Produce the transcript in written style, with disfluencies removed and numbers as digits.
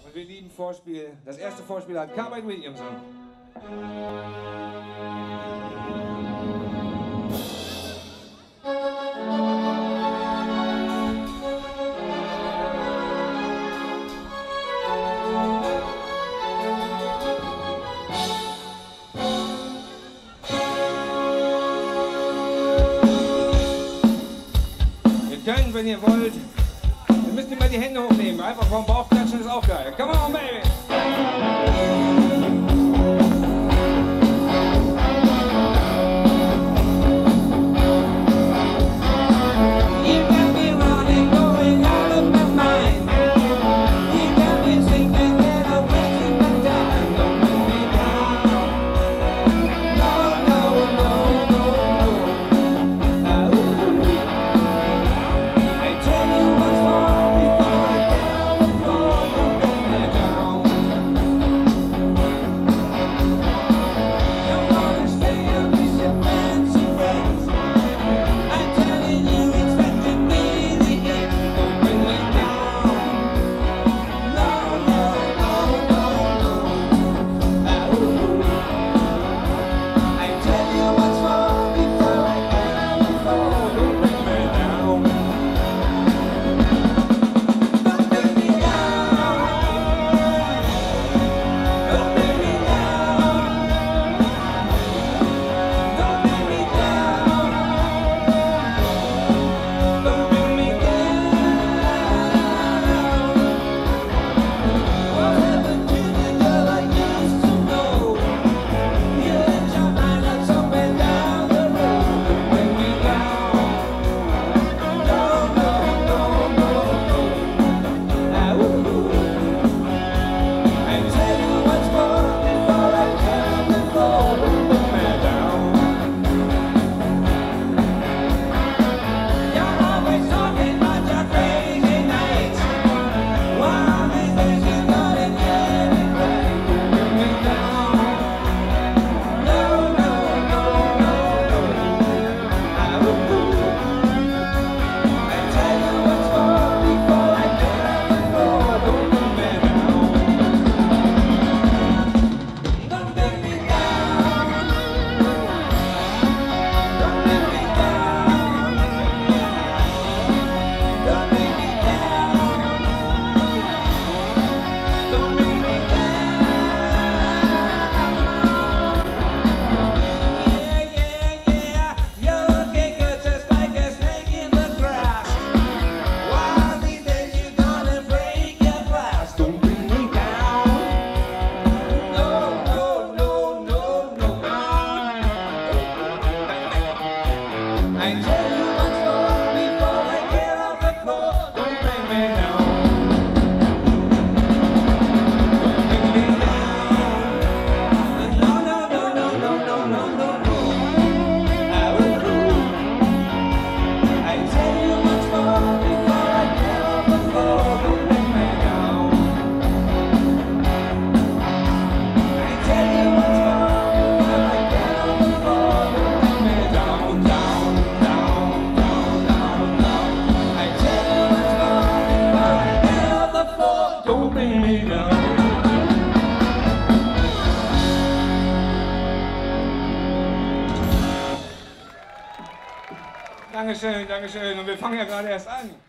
Und wir lieben Vorspiel. Das erste Vorspiel hat Carbide Williamson. Ihr könnt, wenn ihr wollt, ihr müsst immer die Hände hochnehmen. Einfach vom Bauch klatschen ist auch geil. Come on, baby! Dankeschön, Dankeschön. Und wir fangen ja gerade erst an.